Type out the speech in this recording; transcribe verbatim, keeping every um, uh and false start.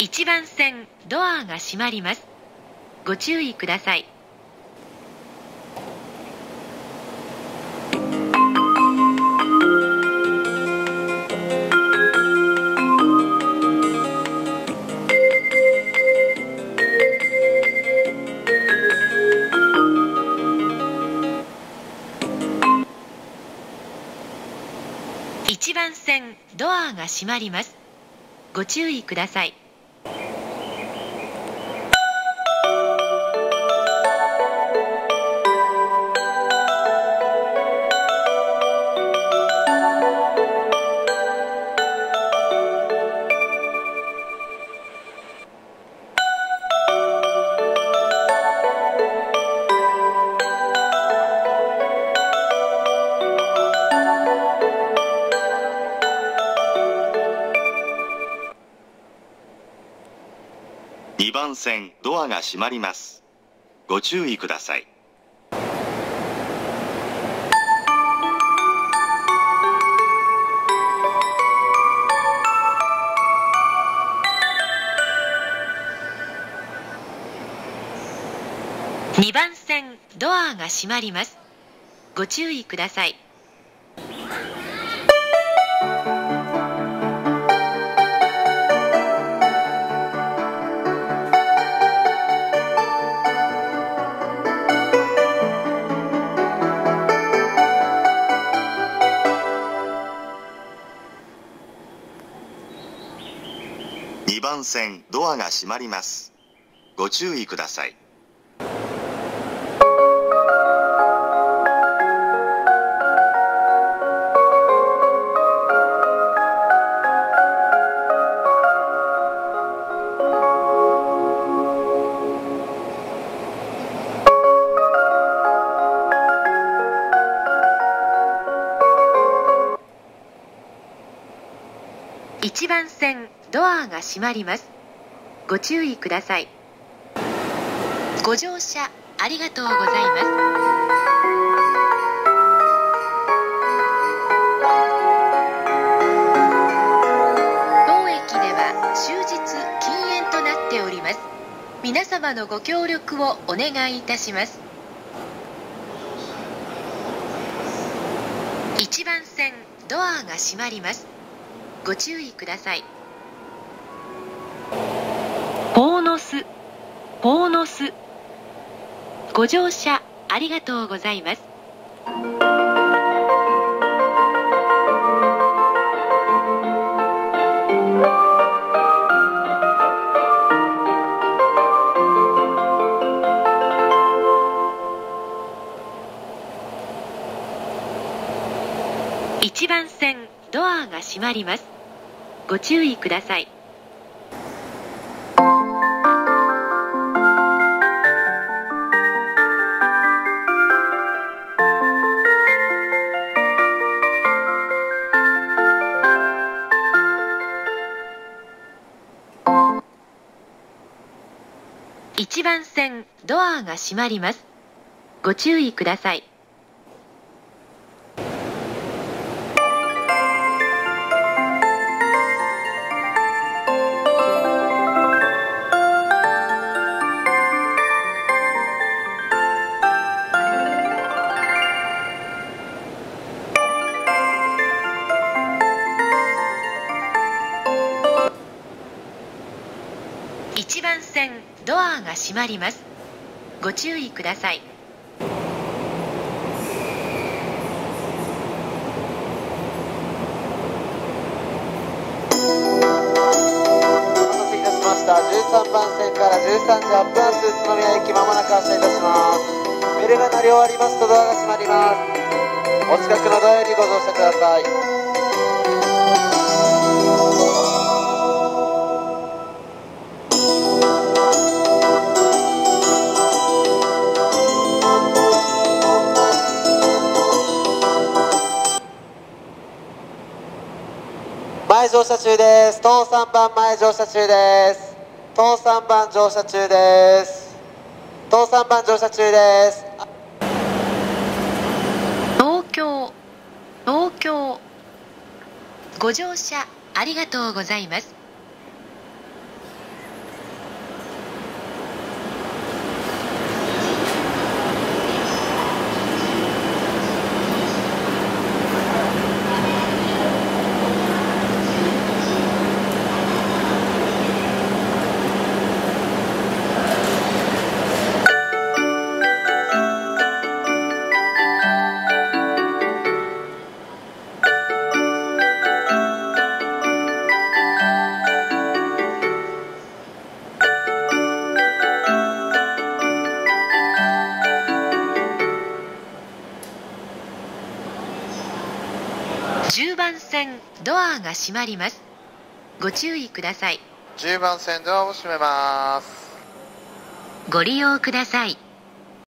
いちばん線ドアが閉まります。ご注意ください。いちばん線ドアが閉まります。ご注意ください。 にばん線ドアが閉まります。ご注意ください。 にばん線ドアが閉まります。ご注意ください。 にばん線ドアが閉まります。ご注意ください。 いちばん線ドアが閉まります。ご注意ください。ご乗車ありがとうございます。当駅では終日禁煙となっております。皆様のご協力をお願いいたします。いちばん線ドアが閉まります。ご注意ください。鴻巣、鴻巣。ご乗車ありがとうございます。いちばん線ドアが閉まります。ご注意ください。いちばん線ドアが閉まります。ご注意ください。いちばん線ドアが閉まります。ご注意ください。 お待たせいたしました。じゅうさんばん線からじゅうさんじはっぷん発宇都宮駅まもなく発車いたします。ベルが鳴り終わりますとドアが閉まります。お近くのドアよりご乗車ください。前乗車中です。当さんばん前乗車中です。当さんばん乗車中です。当さんばん乗車中です。 東京、東京。ご乗車ありがとうございます。 線ドアが閉まります。ご注意ください。 じゅうばん線ドアを閉めます。 ご利用ください。